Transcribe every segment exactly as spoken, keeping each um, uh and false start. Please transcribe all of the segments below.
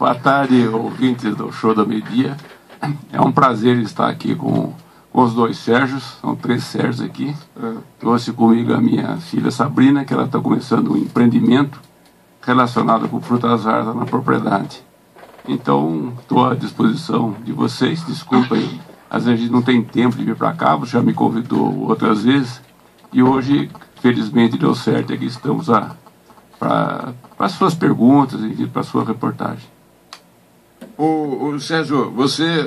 Boa tarde, ouvintes do Show da Meio-Dia. É um prazer estar aqui com, com os dois Sérgios, são três Sérgios aqui. Trouxe comigo a minha filha Sabrina, que ela está começando um empreendimento relacionado com frutas raras na propriedade. Então, estou à disposição de vocês. Desculpa aí, às vezes a gente não tem tempo de vir para cá, você já me convidou outras vezes. E hoje, felizmente, deu certo. Aqui estamos para as suas perguntas e para a sua reportagem. O, o Sérgio, você,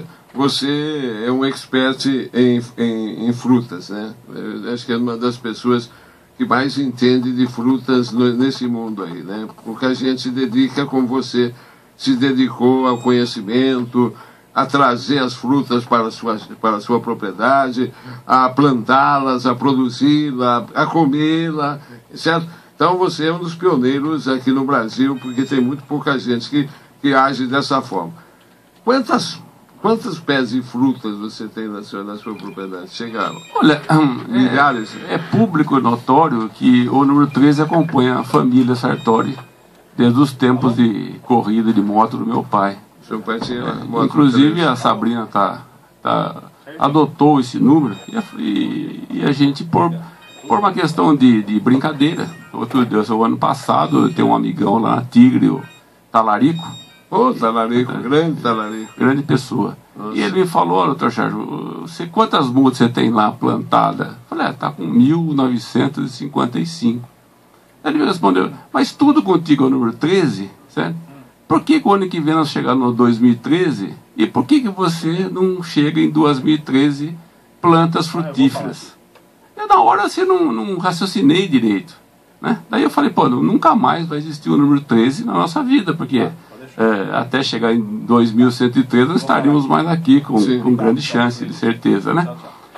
você é um expert em, em, em frutas, né? Eu acho que é uma das pessoas que mais entende de frutas no, nesse mundo aí, né? Porque a gente se dedica, como você se dedicou ao conhecimento, a trazer as frutas para a sua, para a sua propriedade, a plantá-las, a produzi-la, a comê-la, certo? Então você é um dos pioneiros aqui no Brasil, porque tem muito pouca gente que, que age dessa forma. Quantas, quantos pés de frutas você tem na sua, na sua propriedade? Chegaram? Olha, milhares. É, é público e notório que o número treze acompanha a família Sartori desde os tempos de corrida de moto do meu pai. Seu pai tinha é, moto inclusive a Sabrina tá, tá, adotou esse número e a, e, e a gente, por, por uma questão de, de brincadeira, outro Deus, o ano passado eu tenho um amigão lá na Tigre, o Talarico. Ô, oh, Talarico, é, grande Talarico. Grande pessoa. Nossa. E ele me falou, doutor Sérgio, você, quantas mudas você tem lá plantada? Eu falei, é, tá com mil novecentos e cinquenta e cinco. Ele me respondeu, mas tudo contigo é o número treze, certo? Por que que o ano que vem nós chegamos no dois mil e treze? E por que que você não chega em dois mil e treze plantas frutíferas? E na hora assim não, não raciocinei direito, né? Daí eu falei, pô, nunca mais vai existir o número treze na nossa vida, porque é, até chegar em dois mil cento e treze nós estaríamos mais aqui, com, com grande chance, de certeza, né?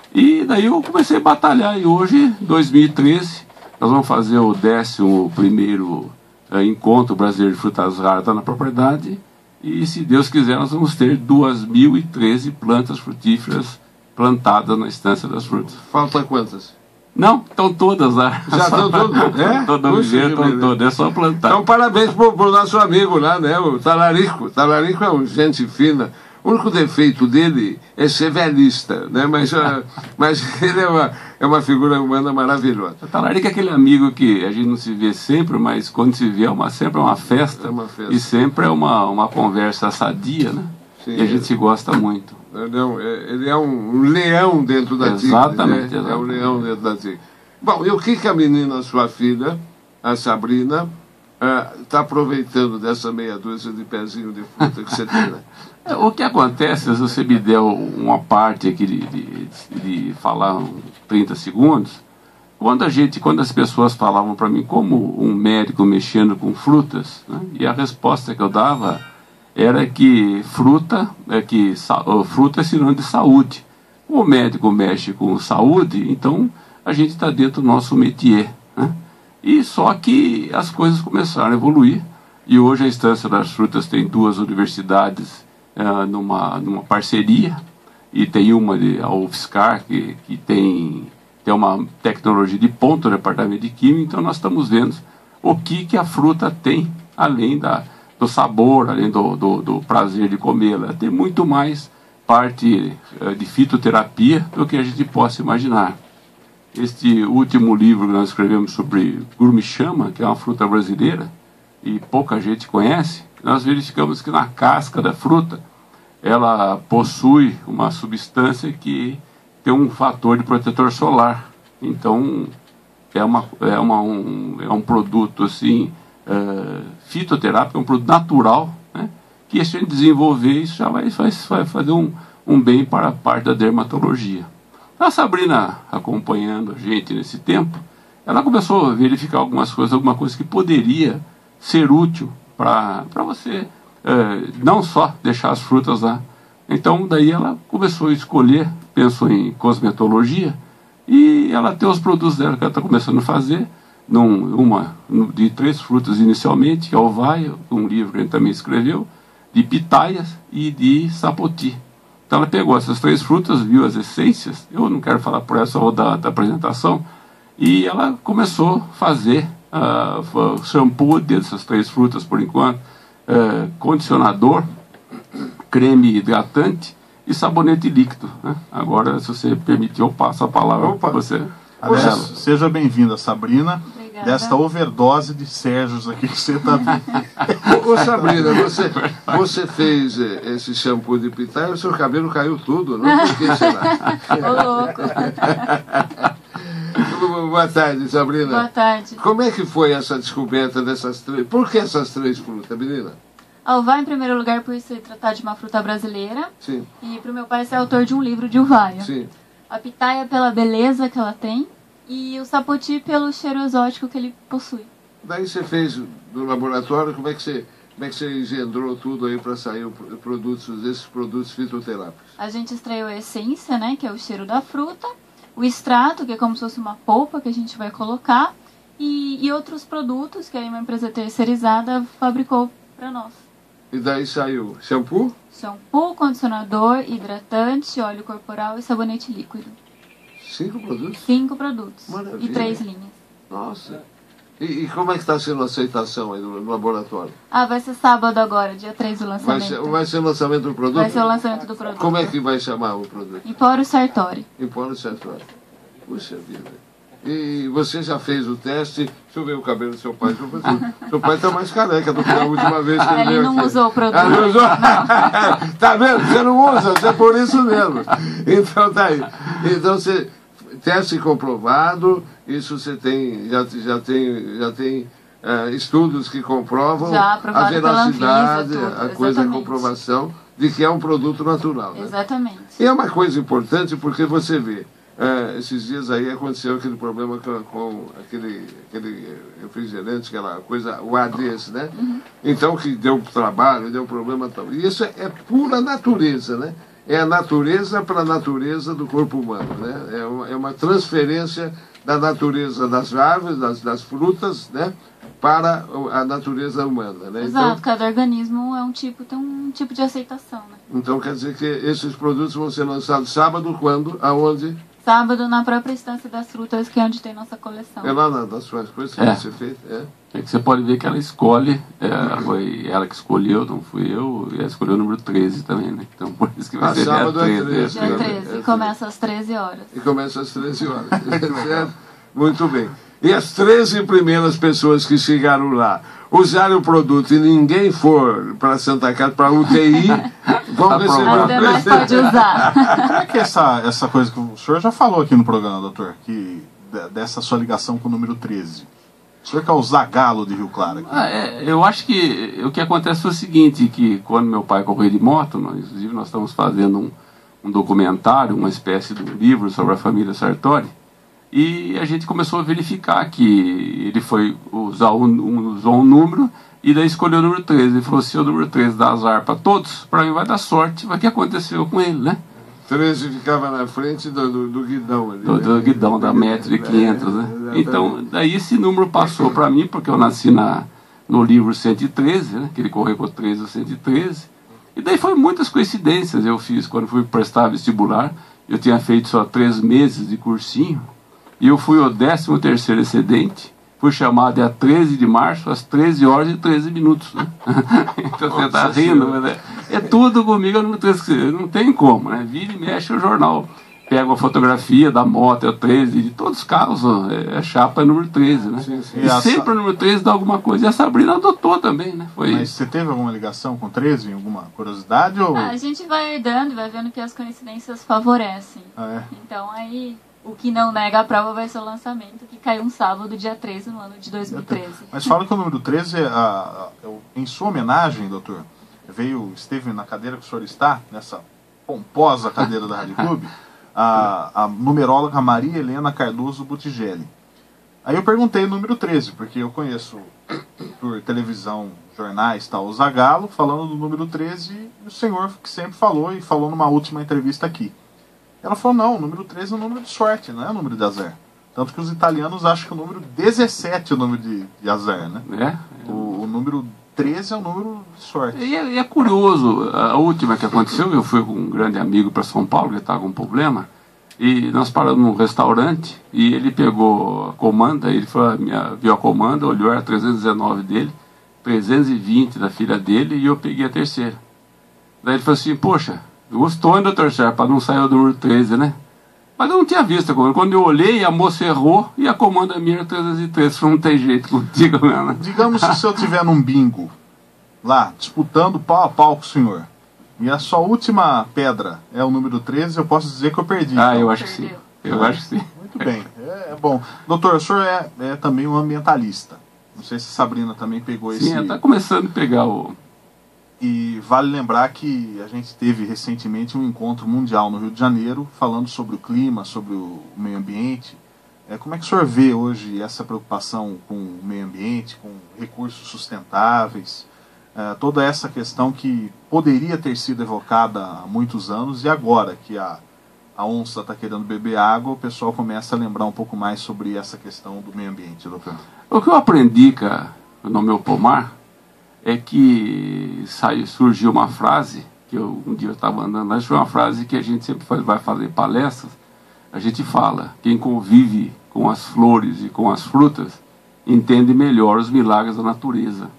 E daí eu comecei a batalhar, e hoje, dois mil e treze, nós vamos fazer o décimo primeiro é, encontro brasileiro de frutas raras na propriedade, e se Deus quiser nós vamos ter duas mil e treze plantas frutíferas plantadas na Estância das Frutas. Falta quantas? Não, estão todas lá. Já estão todas? É? Todas, estão todas, é só plantar. Então parabéns para o nosso amigo lá, né? O Talarico. O Talarico é um gente fina. O único defeito dele é ser velhista, né? Mas, uh, mas ele é uma, é uma figura humana maravilhosa. O Talarico é aquele amigo que a gente não se vê sempre, mas quando se vê é uma, sempre é uma festa. É uma festa. E sempre é uma, uma conversa sadia, né? Sim, e a gente é. se gosta muito. Ele é um, ele é um leão dentro da tigre. Exatamente, né? exatamente. É um leão dentro da tigre. Bom, e o que, que a menina, sua filha, a Sabrina, está uh, aproveitando dessa meia dúzia de pezinho de fruta que você tem, né? O que acontece, se você me der uma parte aqui de, de, de falar uns trinta segundos, quando a gente, quando as pessoas falavam para mim como um médico mexendo com frutas, né, e a resposta que eu dava era que fruta é que fruta é sinônimo de saúde. O médico mexe com saúde, então a gente está dentro do nosso métier, né? E só que as coisas começaram a evoluir, e hoje a Estância das Frutas tem duas universidades uh, numa, numa parceria, e tem uma, de, a UFSCar, que, que tem, tem uma tecnologia de ponta no departamento de Química. Então nós estamos vendo o que, que a fruta tem, além da, do sabor, além do, do, do prazer de comê-la. Tem muito mais parte uh, de fitoterapia do que a gente possa imaginar. Este último livro que nós escrevemos sobre gurmichama, que é uma fruta brasileira, e pouca gente conhece, nós verificamos que na casca da fruta, ela possui uma substância que tem um fator de protetor solar. Então, é, uma, é, uma, um, é um produto assim, uh, fitoterápico, é um produto natural, né, que se a gente desenvolver, isso já vai, vai, vai fazer um, um bem para a parte da dermatologia. A Sabrina, acompanhando a gente nesse tempo, ela começou a verificar algumas coisas, alguma coisa que poderia ser útil para você, é, não só deixar as frutas lá. Então, daí ela começou a escolher, pensou em cosmetologia, e ela tem os produtos dela que ela está começando a fazer, num, uma, de três frutas inicialmente, que é o vai, um livro que a gente também escreveu, de pitaias e de sapoti. Então ela pegou essas três frutas, viu as essências, eu não quero falar por essa ou da, da apresentação, e ela começou a fazer uh, shampoo dessas três frutas por enquanto, uh, condicionador, creme hidratante e sabonete líquido, né? Agora, se você permitir, eu passo a palavra para você. Aliás, seja bem-vinda, Sabrina. Obrigada. Desta overdose de Sérgios aqui que você está vendo. Ô, Sabrina, você, você fez esse shampoo de pitaia, o seu cabelo caiu tudo, não? Por que será? Ô, louco. Boa tarde, Sabrina. Boa tarde. Como é que foi essa descoberta dessas três? Por que essas três frutas, menina? A uva, em primeiro lugar, por se tratar de uma fruta brasileira. Sim. E para o meu pai ser autor de um livro de uvaia. Sim. A pitaia pela beleza que ela tem e o sapoti pelo cheiro exótico que ele possui. Daí você fez do laboratório, como é que você, como é que você engendrou tudo aí para sair o produtos, esses produtos fitoterápicos? A gente extraiu a essência, né, que é o cheiro da fruta, o extrato, que é como se fosse uma polpa que a gente vai colocar, e, e outros produtos que aí uma empresa terceirizada fabricou para nós. E daí saiu shampoo? Shampoo, condicionador, hidratante, óleo corporal e sabonete líquido. Cinco produtos? Cinco produtos. Maravilha. E três linhas. Nossa. E, e como é que está sendo a aceitação aí no, no laboratório? Ah, vai ser sábado agora, dia três do Vai lançamento. ser, vai ser o lançamento do produto? Vai ser o lançamento do produto. Como é que vai chamar o produto? Empório Sartori. Empório Sartori. Puxa vida. E você já fez o teste? Deixa eu ver o cabelo do seu pai. Seu pai está mais careca do que a última vez que ele Ele veio não aqui. usou o produto. Ah, não usou? Tá vendo? Você não usa, é por isso mesmo. Então tá aí. Então você, teste comprovado, isso você tem, já, já tem, já tem é, estudos que comprovam Já a aprovado pela veracidade, Anvisa, tudo, a coisa, a exatamente. comprovação de que é um produto natural. Né? Exatamente. E é uma coisa importante porque você vê, é, esses dias aí aconteceu aquele problema com, com aquele, aquele refrigerante, aquela coisa, o A D S, né? Uhum. Então, que deu trabalho, deu problema tal. E isso é, é pura natureza, né? É a natureza para a natureza do corpo humano, né? É uma, é uma transferência da natureza das árvores, das, das frutas, né? Para a natureza humana, né? Exato, Então, cada organismo é um tipo, tem um tipo de aceitação, né? então quer dizer que esses produtos vão ser lançados sábado, quando, aonde? Sábado, na própria estância das frutas, que é onde tem nossa coleção. É lá na, nas suas coisas que É. vai ser feito? É. É que você pode ver que ela escolhe, é, foi ela que escolheu, não fui eu, e ela escolheu o número treze também, né? Então por isso que vai Ah, ser sábado é dia treze. treze. Dia É, treze, é, e começa às treze horas. E começa às treze horas. Certo? Muito bem. E as treze primeiras pessoas que chegaram lá usaram o produto e ninguém for para Santa Casa, para U T I, vão receber As um demais presente. pode usar. Como é que é essa, essa coisa que o senhor já falou aqui no programa, doutor? Que, de- dessa sua ligação com o número treze. O senhor que é o Zagalo de Rio Claro aqui. Ah, é, eu acho que o que acontece foi o seguinte, que quando meu pai corria de moto, nós, inclusive nós estamos fazendo um, um documentário, uma espécie de um livro sobre a família Sartori, e a gente começou a verificar que ele foi usar um, um, usou um número e daí escolheu o número treze. Ele falou, se o número treze dá azar para todos, para mim vai dar sorte. Mas o que aconteceu com ele, né? treze ficava na frente do, do, do guidão ali. Do, né? do guidão da metro de quinhentos, né? Então, daí esse número passou para mim, porque eu nasci na, no livro cento e treze, né? Que ele correu com treze ou cento e treze. E daí foi muitas coincidências. Eu fiz, quando fui prestar vestibular, eu tinha feito só três meses de cursinho, e eu fui o décimo terceiro excedente, fui chamado dia treze de março, às treze horas e treze minutos. Né? Então você está rindo, mas é, é tudo comigo, eu não, tenho, não tem como, né? Vira e mexe o jornal. Pega a fotografia da moto, é treze, de todos os carros, ó, é, é chapa número treze, né? Sim, sim. E E a sempre Sa- o número treze dá alguma coisa. E a Sabrina adotou também, né? Foi Mas você teve alguma ligação com treze? Alguma curiosidade? Ou... Ah, a gente vai herdando e vai vendo que as coincidências favorecem. Ah, é? Então aí, o que não nega a prova vai ser o lançamento, que caiu um sábado, dia treze, no ano de dois mil e treze. Mas fala que o número treze, é a, a- em sua homenagem, doutor, veio, esteve na cadeira que o senhor está, nessa pomposa cadeira da Rádio Clube, a, a numeróloga Maria Helena Cardoso Butigelli. Aí eu perguntei o número treze, porque eu conheço por televisão, jornais, tal, o Zagalo, falando do número treze, e o senhor que sempre falou, e falou numa última entrevista aqui. Ela falou, não, o número treze é um número de sorte, não é o número de azar. Tanto que os italianos acham que o número dezessete é o número de, de azar, né? né? O, o número treze é o número de sorte. E é, e é curioso, a última que aconteceu, eu fui com um grande amigo para São Paulo, que estava com um problema, e nós paramos num restaurante, e ele pegou a comanda, ele falou, minha, viu a comanda, olhou, era trezentos e dezenove dele, trezentos e vinte da filha dele e eu peguei a terceira. Daí ele falou assim, poxa, gostou, hein, doutor Sérgio, para não sair o número treze, né? Mas eu não tinha visto. Quando eu olhei, a moça errou e a comanda minha era trezentos e treze. Não tem jeito contigo, né? Digamos se eu estiver num bingo, lá, disputando pau a pau com o senhor, e a sua última pedra é o número treze, eu posso dizer que eu perdi. Ah, então. eu acho que sim. Eu acho que sim. Muito bem, é, é bom. Doutor, o senhor é, é também um ambientalista. Não sei se a Sabrina também pegou esse... Sim, está começando a pegar o... E vale lembrar que a gente teve recentemente um encontro mundial no Rio de Janeiro falando sobre o clima, sobre o meio ambiente. É, como é que o senhor vê hoje essa preocupação com o meio ambiente, com recursos sustentáveis, é, toda essa questão que poderia ter sido evocada há muitos anos e agora que a, a onça está querendo beber água, o pessoal começa a lembrar um pouco mais sobre essa questão do meio ambiente, doutor? O que eu aprendi, cara, no meu pomar, é que saiu, surgiu uma frase, que eu, um dia eu estava andando, acho que foi uma frase que a gente sempre faz, vai fazer palestras, a gente fala, quem convive com as flores e com as frutas, entende melhor os milagres da natureza.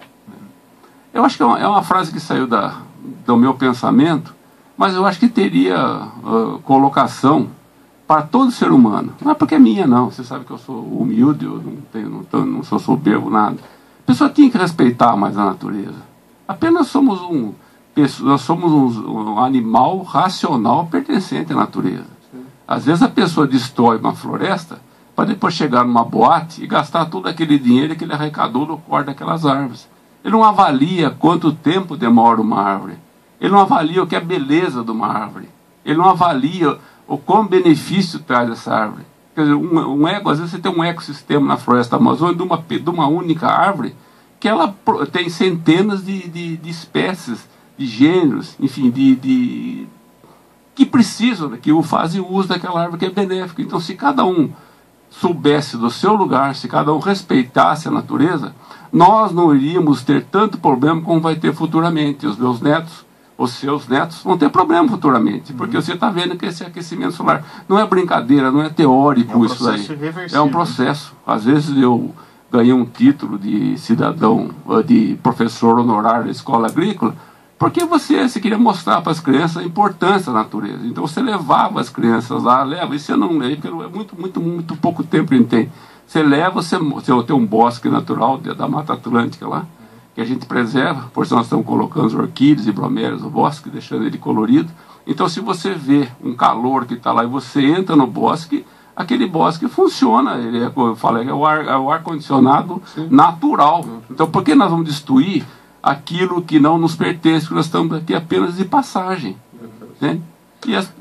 Eu acho que é uma, é uma frase que saiu da, do meu pensamento, mas eu acho que teria uh, colocação para todo ser humano. Não é porque é minha, não. Você sabe que eu sou humilde, eu não, tenho, não, tô, não sou soberbo, nada. A pessoa tinha que respeitar mais a natureza. Apenas somos um, nós somos um, um animal racional pertencente à natureza. Sim. Às vezes a pessoa destrói uma floresta para depois chegar numa boate e gastar todo aquele dinheiro que ele arrecadou no corte daquelas árvores. Ele não avalia quanto tempo demora uma árvore. Ele não avalia o que é a beleza de uma árvore. Ele não avalia o quão benefício traz essa árvore. Quer dizer, um, um eco, às vezes você tem um ecossistema na floresta amazônica de uma, de uma única árvore que ela tem centenas de, de, de espécies, de gêneros, enfim, de, de, que precisam, que fazem uso daquela árvore que é benéfica. Então, se cada um soubesse do seu lugar, se cada um respeitasse a natureza, nós não iríamos ter tanto problema como vai ter futuramente. Os meus netos, os seus netos vão ter problema futuramente, porque uhum. você está vendo que esse aquecimento solar não é brincadeira, não é teórico, é um isso aí. É um processo. Às vezes eu ganhei um título de cidadão, de professor honorário da escola agrícola, porque você, você queria mostrar para as crianças a importância da natureza. Então você levava as crianças lá, leva, e você não leva, porque é muito, muito, muito pouco tempo que a gente tem. Você leva, você, você tem um bosque natural da Mata Atlântica lá, que a gente preserva, por isso nós estamos colocando os orquídeas e bromélias no bosque, deixando ele colorido. Então, se você vê um calor que está lá e você entra no bosque, aquele bosque funciona, ele é, eu falei, é o ar, é o ar-condicionado natural. Então, por que nós vamos destruir aquilo que não nos pertence, porque nós estamos aqui apenas de passagem? Né? E é,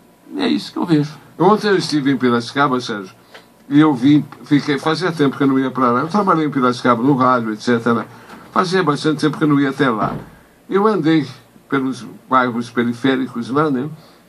é isso que eu vejo. Ontem eu estive em Piracicaba, Sérgio, e eu vim, fiquei, fazia tempo que eu não ia para lá, eu trabalhei em Piracicaba, no rádio, etcétera, fazia bastante tempo que eu não ia até lá. Eu andei pelos bairros periféricos lá, né?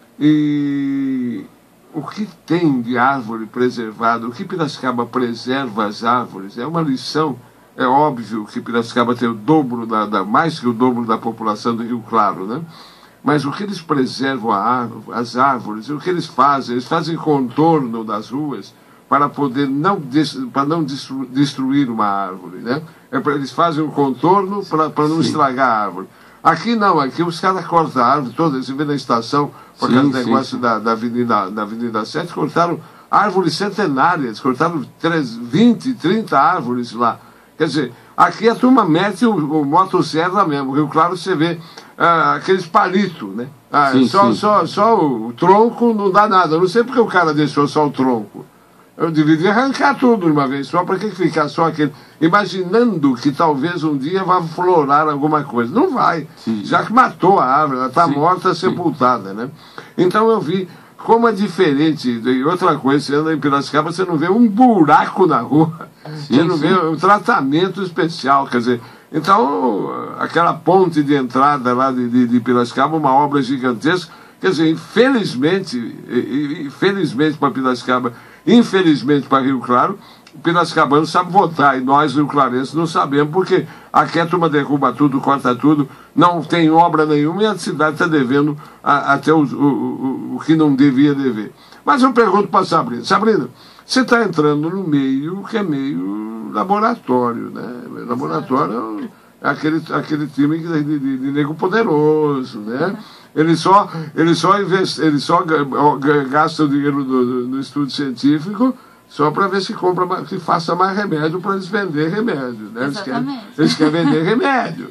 E o que tem de árvore preservada, o que Piracicaba preserva as árvores, é uma lição. É óbvio que Piracicaba tem o dobro, da, da, mais que o dobro da população do Rio Claro, né? Mas o que eles preservam a árvore, as árvores, o que eles fazem, eles fazem contorno das ruas para poder não, para não destruir uma árvore, né? É pra, eles fazem um contorno para, para não sim. estragar a árvore. Aqui não, aqui os caras cortam a árvore toda, você vê na estação, por causa do negócio sim. Da, da, Avenida, da Avenida sete, cortaram árvores centenárias, cortaram vinte, trinta árvores lá. Quer dizer, aqui a turma mete o, o motosserra mesmo, Rio Claro você vê ah, aqueles palitos, né? Ah, sim, só, sim. Só, só o, o tronco não dá nada, eu não sei porque o cara deixou só o tronco. Eu deveria arrancar tudo de uma vez só, para que ficar só aquele... Imaginando que talvez um dia vá florar alguma coisa. Não vai, sim. Já que matou a árvore, ela está morta, sim. sepultada, né? Então eu vi como é diferente. E outra coisa, você anda em Piracicaba, você não vê um buraco na rua, sim, você não sim. vê um tratamento especial, quer dizer... Então, aquela ponte de entrada lá de, de, de Piracicaba, uma obra gigantesca, quer dizer, infelizmente, infelizmente para Piracicaba, infelizmente para Rio Claro, o piracicabano sabe votar, e nós, rio-clarenses, não sabemos, porque aqui a turma derruba tudo, corta tudo, não tem obra nenhuma, e a cidade está devendo a, até o, o, o, o que não devia dever. Mas eu pergunto para a Sabrina, Sabrina, você está entrando no meio que é meio laboratório, né? Laboratório aquele, aquele time de, de, de, de nego poderoso, né? Ele só, ele só, investe, ele só gasta o dinheiro do, do, do estudo científico só para ver se compra, se faça mais remédio para eles vender remédio, né? Eles querem, eles querem vender remédio.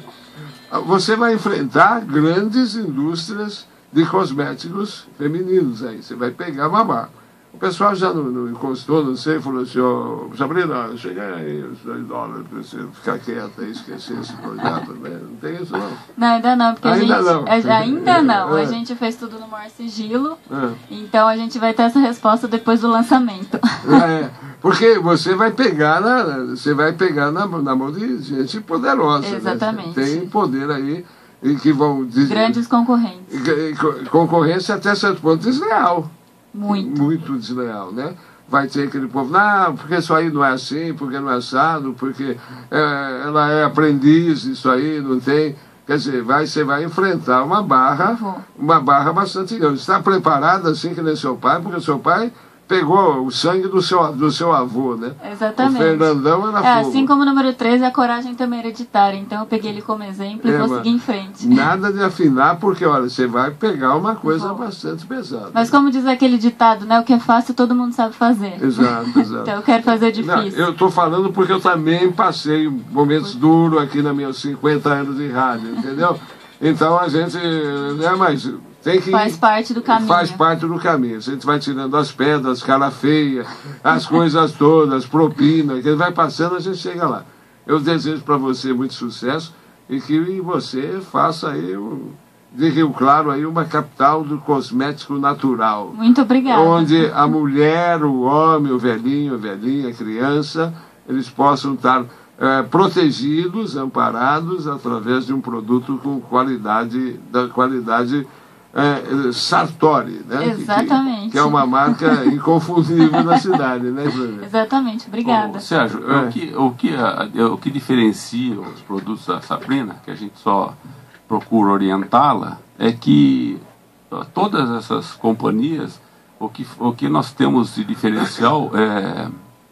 Você vai enfrentar grandes indústrias de cosméticos femininos aí. Você vai pegar mamar. O pessoal já não, não encostou, não sei, falou assim, ó, oh, Sabrina, chega aí os dois dólares para você ficar quieta e esquecer esse projeto, né? Não tem isso não. Não, ainda não, porque ainda a gente... Não. É, ainda não. É. A gente fez tudo no maior sigilo, É. Então a gente vai ter essa resposta depois do lançamento. É, porque você vai pegar na, você vai pegar na, na mão de gente poderosa. Exatamente. Né? Tem poder aí e que vão... Grandes concorrentes. Concorrência até certo ponto desleal. Muito. Muito desleal, né? Vai ter aquele povo, não, porque isso aí não é assim, porque não é assado, porque é, ela é aprendiz, isso aí não tem... Quer dizer, vai, você vai enfrentar uma barra, uma barra bastante grande. Está preparada assim que nem seu pai, porque seu pai pegou o sangue do seu, do seu avô, né? Exatamente. O Fernandão era é, fogo. Assim como o número treze, a coragem também é hereditária. Então eu peguei ele como exemplo e é, vou seguir em frente. Nada de afinar, porque olha, você vai pegar uma coisa Vou. bastante pesada. Mas como diz aquele ditado, né? O que é fácil todo mundo sabe fazer. Exato, exato. Então eu quero fazer difícil. Não, eu estou falando porque eu também passei momentos duros aqui nos meus cinquenta anos de rádio, entendeu? Então a gente, né, mas tem que... Faz parte do caminho. Faz parte do caminho. A gente vai tirando as pedras, cara feia, as coisas todas, propina, que vai passando, a gente chega lá. Eu desejo para você muito sucesso e que você faça aí, um, de Rio Claro, aí uma capital do cosmético natural. Muito obrigada. Onde a mulher, o homem, o velhinho, a velhinha, a criança, eles possam estar é, protegidos, amparados, através de um produto com qualidade, da qualidade é, Sartori, né? Exatamente. Que, que é uma marca inconfundível na cidade, né, Flávia? Exatamente, obrigada. Ô, Sérgio, É. o, que, o, que, o que diferencia os produtos da Sabrina, que a gente só procura orientá-la, é que todas essas companhias, o que, o que nós temos de diferencial é,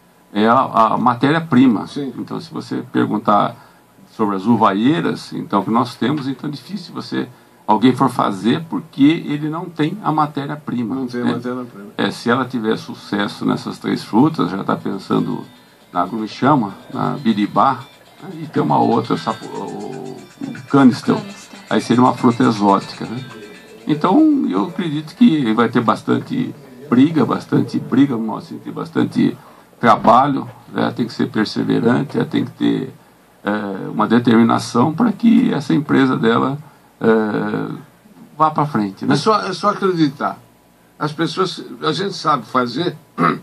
é a, a matéria-prima. Então, se você perguntar sobre as uvaieiras, então, o que nós temos, então é difícil você... alguém for fazer porque ele não tem a matéria-prima. Não tem a né? matéria-prima. É, se ela tiver sucesso nessas três frutas, já está pensando na grumichama, na biribá, né? E tem uma outra, sapo, o, o canistel. Canistel. Aí seria uma fruta exótica. Né? Então, eu acredito que vai ter bastante briga, bastante briga, assim, ter bastante trabalho, né? Tem que ser perseverante, tem que ter é, uma determinação para que essa empresa dela é, vá para frente. Né? É só, é só acreditar. As pessoas, a gente sabe fazer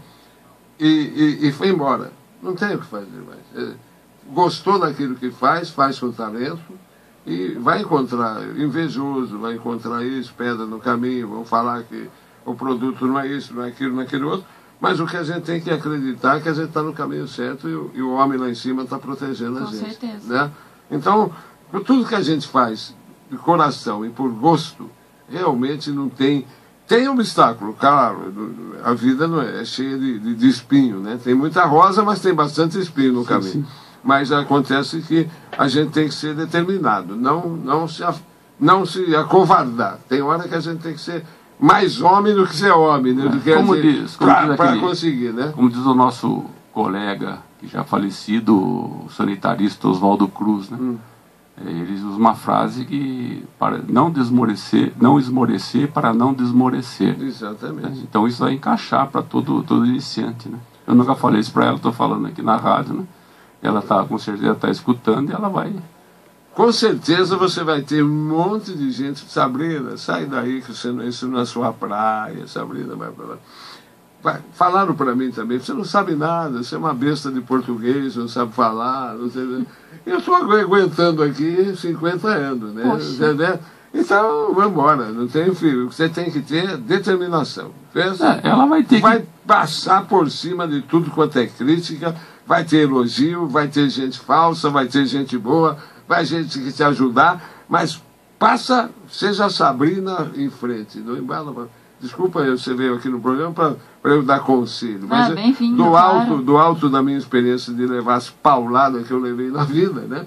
e, e, e foi embora. Não tem o que fazer mais. É, gostou daquilo que faz, faz com talento e vai encontrar invejoso, vai encontrar isso, pedra no caminho, vão falar que o produto não é isso, não é aquilo, não é aquele outro. Mas o que a gente tem que acreditar é que a gente está no caminho certo e o, e o homem lá em cima está protegendo a Com gente. certeza. Né? Então, por tudo que a gente faz de coração e por gosto, realmente não tem... Tem obstáculo, claro, a vida não é, é cheia de, de, de espinho, né? Tem muita rosa, mas tem bastante espinho no caminho. Sim, sim. Mas acontece que a gente tem que ser determinado, não, não, se, não se acovardar. Tem hora que a gente tem que ser mais homem do que ser homem, né? Do que como diz, para conseguir, né? Como diz o nosso colega, que já falecido, o sanitarista Oswaldo Cruz, né? Hum. Ele usa uma frase que para não desmorecer, não esmorecer para não desmorecer. Exatamente. Então isso vai encaixar para todo, todo iniciante, né? Eu nunca falei isso para ela, estou falando aqui na rádio, né? Ela tá, com certeza está escutando e ela vai... Com certeza você vai ter um monte de gente, Sabrina, sai daí que você não, isso não é sua praia, Sabrina, vai para lá. Vai, falaram para mim também, você não sabe nada, você é uma besta de português, não sabe falar, não sei... Eu estou aguentando aqui cinquenta anos, né? Poxa. Então, vamos embora, não tem filho. Você tem que ter determinação. Pensa, é, ela vai ter vai que... passar por cima de tudo quanto é crítica, vai ter elogio, vai ter gente falsa, vai ter gente boa, vai ter gente que te ajudar, mas passa, seja a Sabrina em frente, não embala pra... Desculpa, você veio aqui no programa para eu dar conselho, mas ah, bem vindo, do, claro. alto, do alto da minha experiência de levar as pauladas que eu levei na vida, né?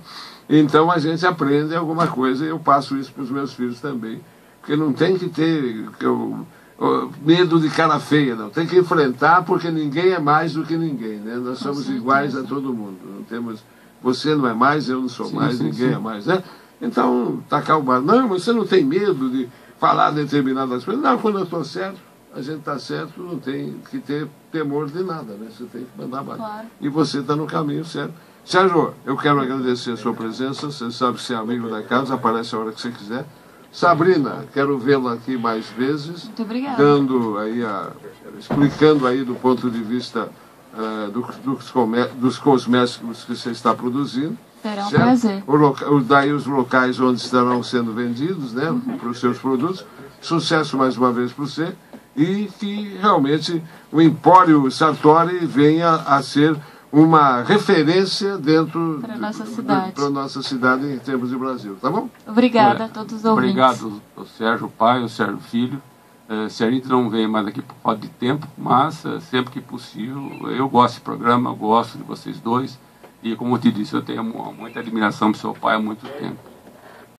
Então a gente aprende alguma coisa e eu passo isso para os meus filhos também. Porque não tem que ter que eu, eu, medo de cara feia, não. Tem que enfrentar porque ninguém é mais do que ninguém, né? Nós Com somos certeza. iguais a todo mundo. Não temos, você não é mais, eu não sou Sim, mais, sim, ninguém sim. é mais, né? Então, tacar o barco. Não, mas você não tem medo de falar determinadas coisas. Não, quando eu estou certo, a gente está certo, não tem que ter temor de nada, né? Você tem que mandar barco. Claro. E você está no caminho certo. Sérgio, eu quero agradecer a sua presença. Você sabe que você é amigo da casa, aparece a hora que você quiser. Sabrina, quero vê-la aqui mais vezes. Muito obrigada. Dando aí a, explicando aí do ponto de vista uh, do, dos, come, dos cosméticos que você está produzindo. Será um certo? prazer. O loca, daí os locais onde estarão sendo vendidos, né, uhum. para os seus produtos. Sucesso mais uma vez para você. E que realmente o Empório Sartori venha a ser uma referência dentro para nossa cidade, para nossa cidade em termos de Brasil, tá bom? Obrigada a todos os ouvintes. Obrigado ao Sérgio pai, ao Sérgio filho. Uh, se a gente não vem mais aqui por falta de tempo, mas uh, sempre que possível, eu gosto desse programa, eu gosto de vocês dois e como eu te disse, eu tenho muita admiração para seu pai há muito tempo.